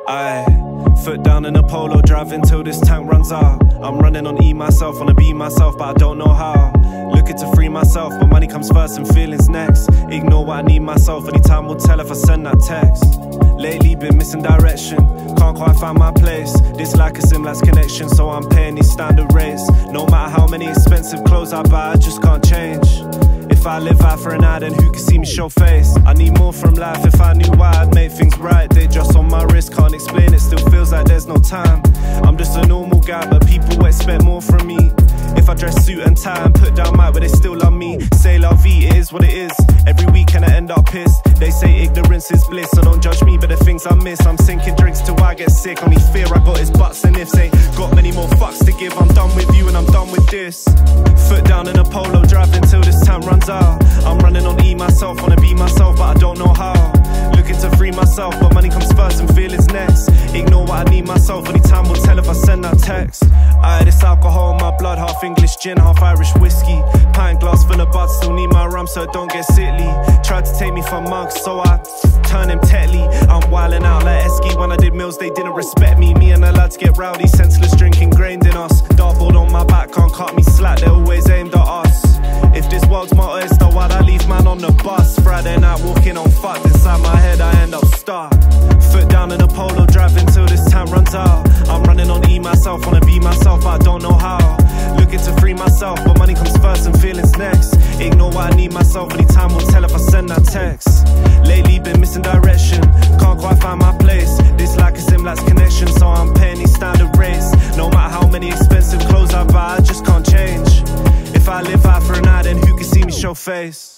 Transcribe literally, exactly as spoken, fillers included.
Aye, foot down in a polo, driving till this tank runs out. I'm running on E myself, wanna be myself, but I don't know how. Looking to free myself, but money comes first and feelings next. Ignore what I need myself, any time will tell if I send that text. Lately been missing direction, can't quite find my place. This like a Simlats connection, so I'm paying these standard rates. No matter how many expensive clothes I buy, I just can't change. If I live out for an eye, then who can see me show face? I need more from life, if I knew why I'd make things right. They just on my wrist, can't explain it, still feels like there's no time. I'm just a normal guy, but people expect more from me. If I dress suit and tie and put down mic, but they still love me. Say la vie, it is what it is. Every weekend I end up pissed. They say ignorance is bliss, so don't judge me, but the things I miss. I'm sinking drinks till I get sick. Only fear I got is buts and ifs. Ain't got many more fucks to give. I'm done with you and I'm done with this. Foot down in a polo, driving till this time runs out. I'm running on E myself, wanna be myself, but I don't know how. Looking to free myself, but money comes first and feelings next. Ignore what I need myself, any time will tell if I send that text. Aye, this alcohol in my blood, half English gin, half Irish whiskey. Pint glass full of bud, still need my rum so it don't get sickly. Tried to take me for mugs, so I turn him tetly. I'm wildin' out like Esky, when I did meals they didn't respect me. Me and the lads get rowdy, senseless drink ingrained in us. Dartboard on my back, can't cut me slack, they always aimed at us. If this world's my oyster, why'd I leave man on the bus? Friday night walking on fucked, inside my head I end up stuck. Foot down in a polo, driving till this time runs out. I'm running on E myself, wanna be myself, but I don't know how. Looking to free myself, but money comes first and feelings next. Ignore what I need myself, any time will tell if I send that text. Lately been missing direction, can't quite find my place. This like a Simlats connection, so I'm paying these standard rates. No matter how many expensive clothes I buy, I just can't change. If I live out for an eye, then who can see me show face?